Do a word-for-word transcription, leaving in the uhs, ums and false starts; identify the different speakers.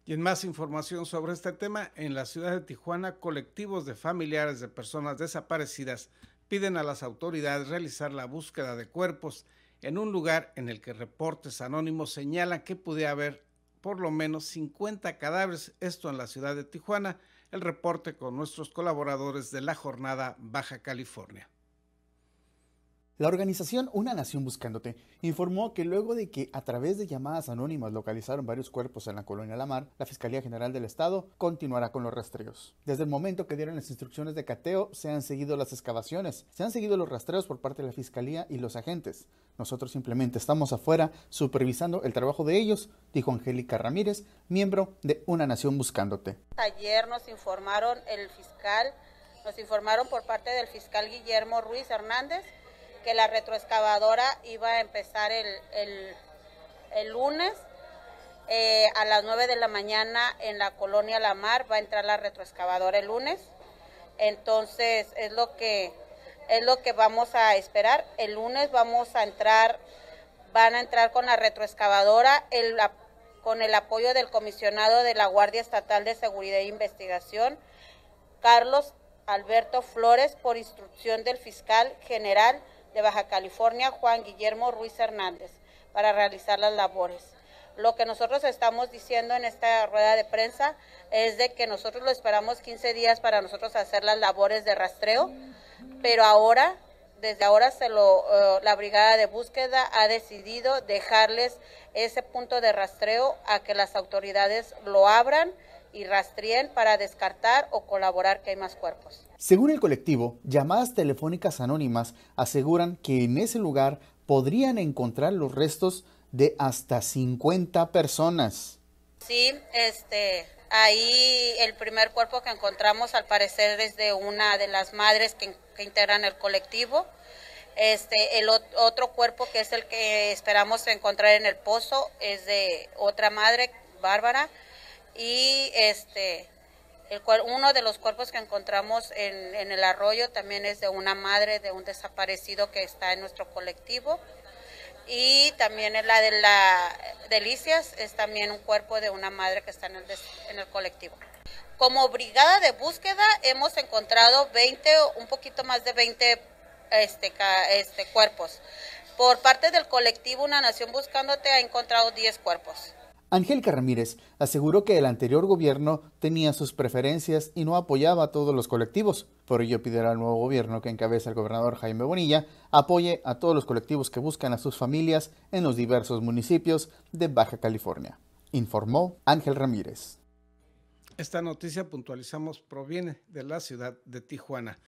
Speaker 1: Y en más información sobre este tema, en la ciudad de Tijuana, colectivos de familiares de personas desaparecidas piden a las autoridades realizar la búsqueda de cuerpos en un lugar en el que reportes anónimos señalan que pudiera haber por lo menos cincuenta cadáveres, esto en la ciudad de Tijuana. El reporte con nuestros colaboradores de la jornada Baja California.
Speaker 2: La organización Una Nación Buscándote informó que luego de que a través de llamadas anónimas localizaron varios cuerpos en la colonia La Mar, la Fiscalía General del Estado continuará con los rastreos. Desde el momento que dieron las instrucciones de cateo, se han seguido las excavaciones, se han seguido los rastreos por parte de la Fiscalía y los agentes. Nosotros simplemente estamos afuera supervisando el trabajo de ellos, dijo Angélica Ramírez, miembro de Una Nación Buscándote.
Speaker 3: Ayer nos informaron el fiscal, nos informaron por parte del fiscal Guillermo Ruiz Hernández que la retroexcavadora iba a empezar el, el, el lunes eh, a las nueve de la mañana en la colonia La Mar. Va a entrar la retroexcavadora el lunes, entonces es lo que es lo que vamos a esperar. El lunes vamos a entrar, van a entrar con la retroexcavadora, el, con el apoyo del comisionado de la Guardia Estatal de Seguridad e Investigación, Carlos Alberto Flores, por instrucción del fiscal general de Baja California, Juan Guillermo Ruiz Hernández, para realizar las labores. Lo que nosotros estamos diciendo en esta rueda de prensa es de que nosotros lo esperamos quince días para nosotros hacer las labores de rastreo, pero ahora, desde ahora se lo, uh, la brigada de búsqueda ha decidido dejarles ese punto de rastreo a que las autoridades lo abran y rastreen para descartar o colaborar que hay más cuerpos.
Speaker 2: Según el colectivo, llamadas telefónicas anónimas aseguran que en ese lugar podrían encontrar los restos de hasta cincuenta personas.
Speaker 3: Sí, este, ahí el primer cuerpo que encontramos al parecer es de una de las madres que, que integran el colectivo. Este, el otro cuerpo, que es el que esperamos encontrar en el pozo, es de otra madre, Bárbara. Y este, el cual, uno de los cuerpos que encontramos en, en el arroyo también es de una madre de un desaparecido que está en nuestro colectivo. Y también en la de la Delicias es también un cuerpo de una madre que está en el, en el colectivo. Como brigada de búsqueda hemos encontrado veinte, un poquito más de veinte este, este, cuerpos. Por parte del colectivo Una Nación Buscándote ha encontrado diez cuerpos.
Speaker 2: Angélica Ramírez aseguró que el anterior gobierno tenía sus preferencias y no apoyaba a todos los colectivos. Por ello pidió al nuevo gobierno que encabeza el gobernador Jaime Bonilla apoye a todos los colectivos que buscan a sus familias en los diversos municipios de Baja California, informó Ángel Ramírez.
Speaker 1: Esta noticia, puntualizamos, proviene de la ciudad de Tijuana.